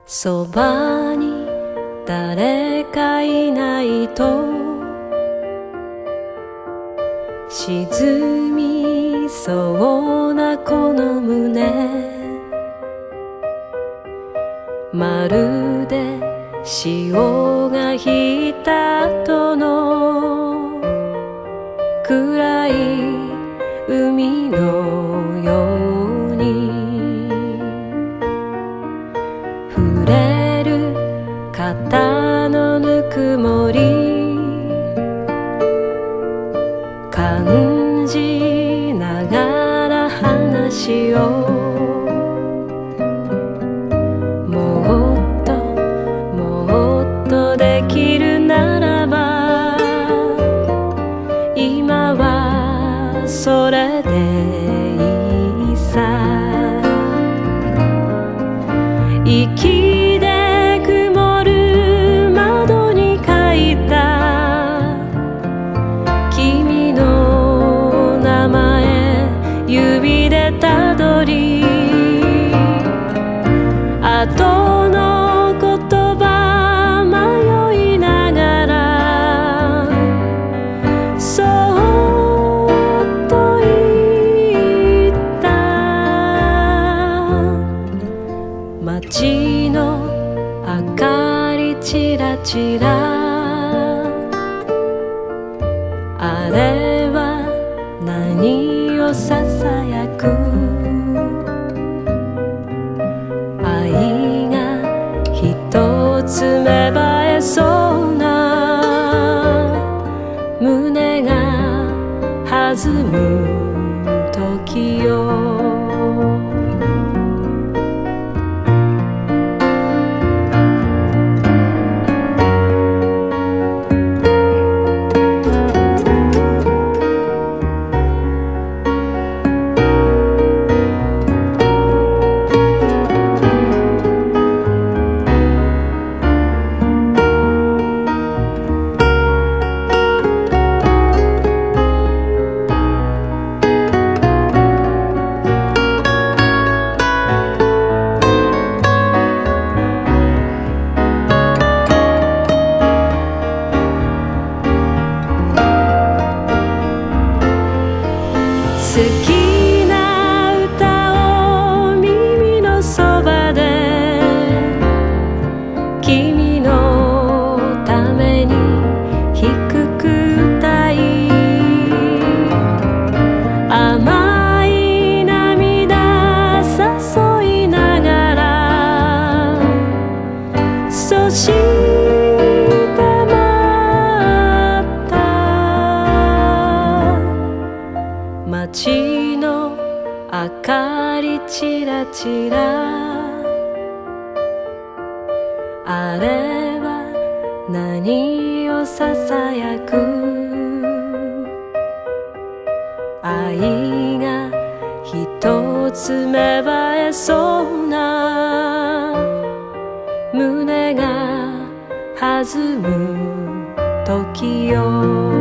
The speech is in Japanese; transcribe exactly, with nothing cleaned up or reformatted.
そばに誰かいないと沈みそうなこの胸、まるで潮が引いた後の暗い海のように触れる肩のぬくもり感じながら話をもっともっとできるならば今はそれでいいさ。息で曇る窓に書いた君の名前指でたどり後の言葉迷いながらそっと言った街の明かりちらちらあれは何をささやく愛が一つ芽生えそうな胸が弾む時よ。好きな歌を耳のそばで君のために低く歌い甘い涙誘いながらそして待った街の明かりちらちらあれは何をささやく愛が一つ芽生えそうな胸が弾む時よ。